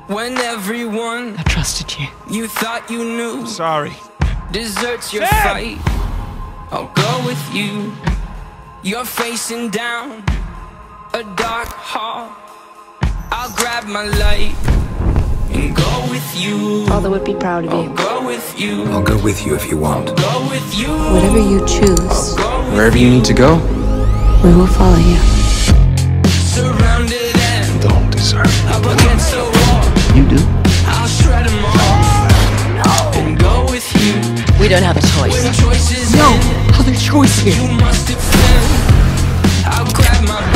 When everyone I trusted you. you thought you knew Sorry. deserts your Sam! fight, I'll go with you. You're facing down a dark hall. I'll grab my light and go with you. Father would be proud of I'll you. go with you. I'll go with you if you want. Go with you. Whatever you choose, Go with Wherever you need to go, we will follow you. surrounded and don't deserve it. up against the wall. You do? I'll shred them all and go with you. We don't have a choice. When choices No end, other choice you here. must defend. I'll grab my